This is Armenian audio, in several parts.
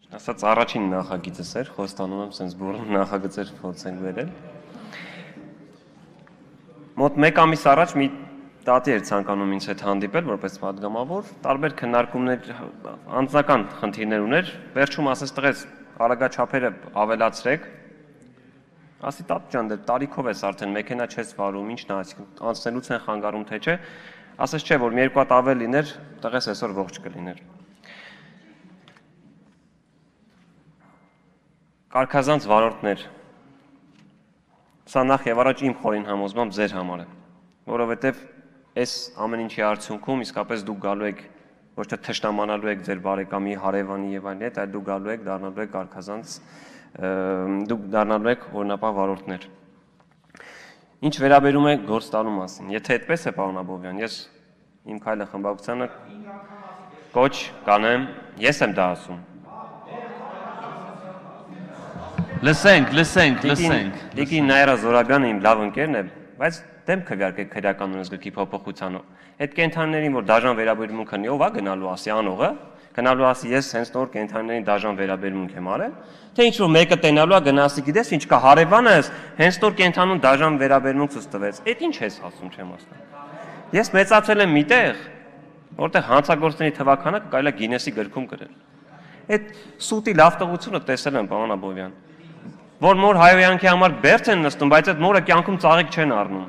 Ասած առաջին նախագիծս էր, խոստանում եմ, sense բոլոր նախագծեր փորձենք վերել։ Մոտ 1 ամիս առաջ մի տատի էր ցանկանում ինձ հետ հանդիպել որպես պատգամավոր, տարբեր քննարկումներ, անձնական խնդիրներ ուներ, վերջում ասեց տղես, արագաչափերը ավելացրեք։ Ասի տատ ջան, դե տարիքով ես արդեն մեքենա չես վարում, ինչն է, անցնելուց են խանգարում թե չէ։ Ասես չէ, որ մի երկու հատ ավել լիներ, տղես այսօր ողջ կլիներ։ Կարգազանց վարորդներ։ Սա նախ եւ առաջ իմ խորին համոզմամբ ձեր համար է, որովհետեւ այս ամեն ինչի արդյունքում իսկապես դուք գալու եք ոչ թե թշնամանալու եք ձեր բարեկամի, հարևանի եւ այլն հետ, այլ դուք գալու եք դառնալու եք կարգազանց, դուք դառնալու եք օրինապահ վարորդներ։ Ինչ վերաբերում է գործ տալու մասին, եթե այդպես է, պարոն Աբովյան, ես իմ քայլը խմբակցությանը կոչ կանեմ, ես եմ դա ասում։ Լսենք։ Լիգի Նայրա Զորաբյանը իմ լավ ընկերն է, բայց դեմ քվեարկեք քրեական օրենսգրքի փոփոխությանը։ Այդ կենթանիներին, որ դաժան վերաբերմունքը ով է գնալու ասի անողը, գնալու ասի ես հենց նոր կենթանիներին դաժան վերաբերմունք եմ արել, թե ինչ որ մեկը տենալու է գնասի գիտես ինչ կա հարևանս հենց նոր կենթանուն դաժան վերաբերմունք ցույց տվեց։ Այդ ինչ ես ասում չեմ ասում։ Ես մեծացել եմ միտեղ, որտեղ հանցագործների թվականակը կարելի է Գինեսի գրքում գրել։ Այդ սուտի լավ տղությունը տեսել եմ, պարոն Աբովյան, որ մոր հայոյանքի համար բերդ են նստում, բայց այդ մորը կյանքում ծաղիկ չեն առնում։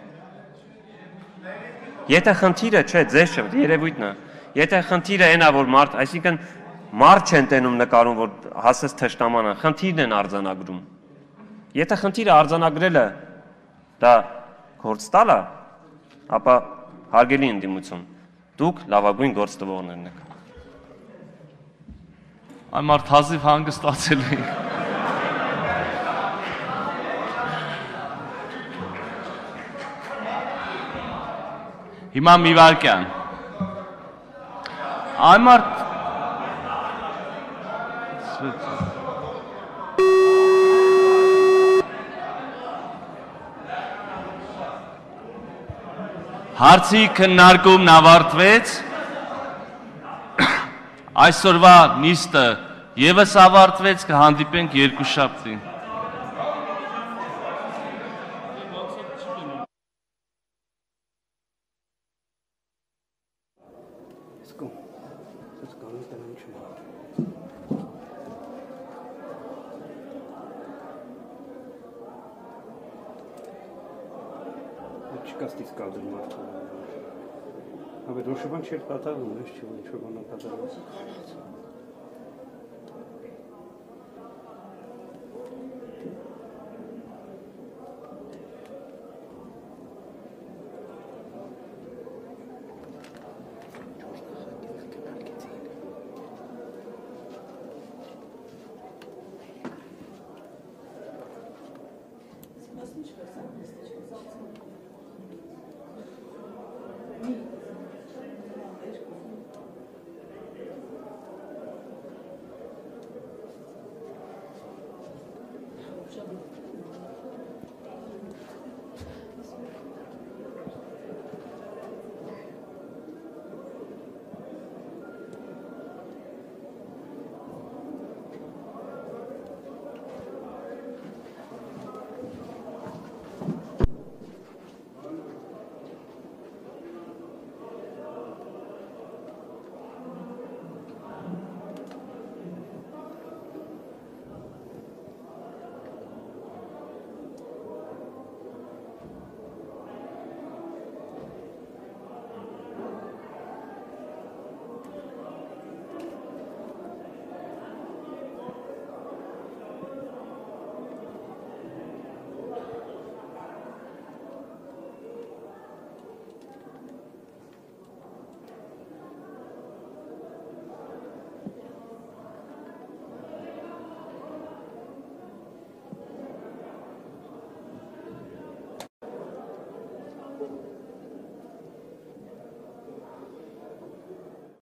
Եթե խնդիրը չէ, ձեզ չէ, երևույթն է։ Եթե խնդիրը այն է, որ մարդ, այսինքն մարդ չեն տենում նկարում, որ հասես թշնաման է, խնդիրն են արձանագրում։ Եթե խնդիրը արձանագրելը դա գործ տալ է, ապա հարգելի ընդդիմություն, դուք լավագույն գործ տվողներն եք։ Այն մարդ հազիվ հանգստացել է։ Հիմա մի վարքյան։ Այն մարդ հարցի քննարկումն ավարտվեց, այսօրվա նիստը ևս ավարտվեց, կհանդիպենք երկուշաբթի։ Չկաստից կադրում արդեն։ Հավեր, ոչ բան չէր կատարվում, ես չէ, ինչ որ բան կատարվում։